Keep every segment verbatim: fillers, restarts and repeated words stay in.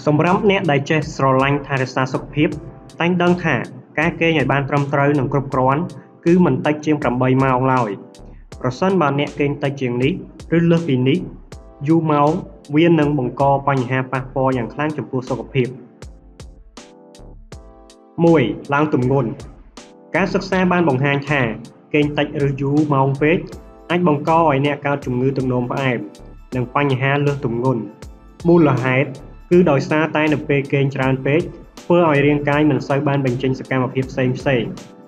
សម្រាប់អ្នកដែលចេះស្រឡាញ់ថែរក្សាសុខភាពតែងដឹងថាការគេងឲ្យបានត្រឹមត្រូវនិងគ្រប់គ្រាន់គឺមិនតិចជាងប្រាំបីម៉ោងឡើយប្រសិនបើអ្នកគេងតិចជាងនេះឬលើសពីនេះយូរម៉ោងវានឹងបង្កបញ្ហាប៉ះពាល់យ៉ាងខ្លាំងចំពោះសុខភាពមួយឡើងទម្ងន់ការសិក្សាបានបង្ហាញថាគេងតិចឬយូរម៉ោងពេកអាចបង្កឲ្យអ្នកកើតជំងឺទឹកនោមផ្អែមនិងបញ្ហាលើសទម្ងន់មូលហេតុគឺដោយសារតែនៅពេលគេងច្រើនពេកធ្វើឲ្យរាងកាយមិនសូវបានបញ្ចេញសកម្មភាពផ្សេងផ្សេង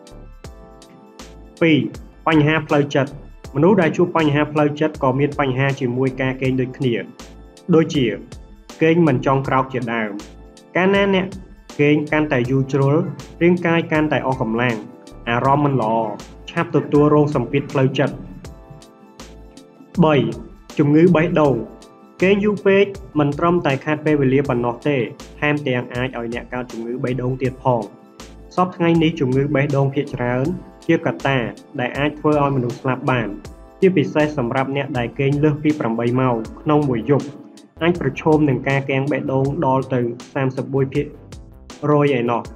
ពីរបញ្ហាផ្លូវចិត្តមនុស្សដែលជួបបញ្ហាផ្លូវចិត្តក៏មានបញ្ហាជាមួយការគេងដូចគ្នាដូចជាគេងមិនចង់ក្រោកជាដើមកាលណាអ្នកគេងកាន់តែយូរជ្រុលរាងកាយកាន់តែអស់កម្លាំងអារម្មណ៍មិនល្អឆាប់ទទួលរងសម្ពាធផ្លូវចិត្តបីជំងឺបេះដូងគេងយូរពេកមិនត្រឹមតែខាតពេលវេលាប៉ុណ្ណោះទេថែមទាំងអាចឲ្យអ្នកកើតជំងឺបេះដូងទៀតផងសពថ្ងៃនេះជំងឺបេះដូងភាគច្រើនជាកត្តាដែលអាចធ្វើឲ្យមនុស្សស្លាប់បានជាពិសេសសម្រាប់អ្នកដែលគេងលើសពីប្រាំបីម៉ោងក្នុងមួយយប់អាចប្រឈមនឹងការគាំងបេះដូងដល់ទៅសាមសិបមួយភាគរយឯណោះ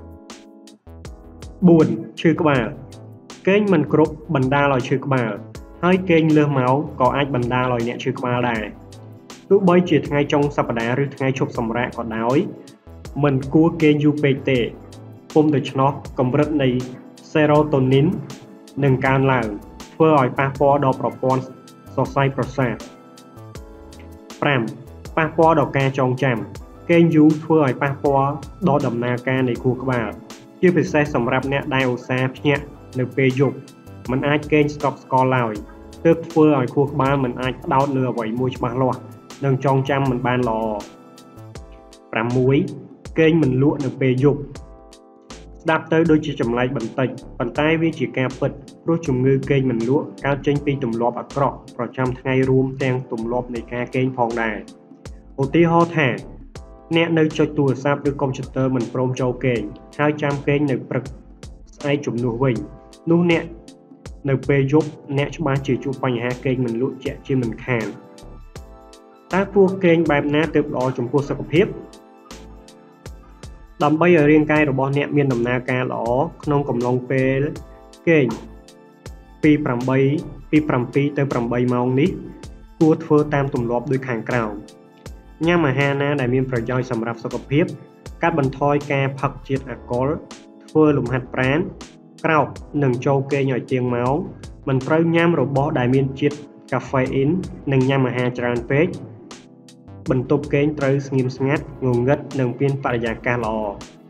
បួនឈឺក្បាលគេងមិនគ្រប់បណ្ដាលឲ្យឈឺក្បាលហើយគេងលើសម៉ោងក៏អាចបណ្ដាលឲ្យអ្នកឈឺក្បាលដែរទោះបីជាថ្ងៃចុងសប្តាហ៍ឬថ្ងៃឈប់សម្រាកក៏ដោយមិនគួរគេងយូរពេកទេពុំដូច្នោះកម្រិតនៃ serotonin នឹងកើនឡើងធ្វើឲ្យប៉ះពាល់ដល់ប្រព័ន្ធសរសៃប្រសាទប្រាំប៉ះពាល់ដល់ការចងចាំគេងយូរធ្វើឲ្យប៉ះពាល់ដល់ដំណើរការនៃខួរក្បាលជាពិសេសសម្រាប់អ្នកដែលឧស្សាហ៍ភ្ញាក់នៅពេលយប់មិនអាចគេងស្កប់ស្កល់ឡើយទើបធ្វើឲ្យខួរក្បាលមិនអាចផ្ដោតលើអ្វីមួយច្បាស់លាស់និងចងចាំមិនបានល្អប្រាំមួយគេងមិនលក់នៅពេលយប់ស្ដាប់ទៅដូចជាចម្លែកបន្តិចប៉ុន្តែវាជាការពិតព្រោះជំងឺគេងមិនលក់កើតចេញពីទម្លាប់អាក្រក់ប្រចាំថ្ងៃរួមទាំងទម្លាប់នៃការគេងផងដែរឧទាហរណ៍ថាអ្នកនៅចុចទូរស័ព្ទឬកុំព្យូទ័រមិនព្រមចូលគេងហើយចាំគេងនៅព្រឹកស្អែកជំនួសវិញនោះអ្នកនៅពេលយប់អ្នកច្បាស់ជាជួបបញ្ហាគេងមិនលក់ជាក់ជាមិនខានតើគួរគេងបែបណាទើបល្អចំពោះសុខភាពដើម្បីឲ្យរាងកាយរបស់អ្នកមានដំណើរការល្អក្នុងកំឡុងពេលគេងពីប្រាំបីពីប្រាំពីរទៅប្រាំបីម៉ោងនេះគួរធ្វើតាមទម្លាប់ដូចខាងក្រោមញ៉ាំអាហារណាដែលមានប្រយោជន៍សម្រាប់សុខភាពកាត់បន្ថយការផឹកជាតិអាល់កុលធ្វើលំហាត់ប្រាណក្រោកនិងចូលគេងឲ្យទៀងម៉ោងមិនត្រូវញ៉ាំរបស់ដែលមានជាតិកាហ្វេអ៊ីននិងញ៉ាំអាហារច្រើនពេកបន្ទប់គេងត្រូវស្ងៀមស្ងាត់ងងឹតនិងមានបរិយាកាសល្អ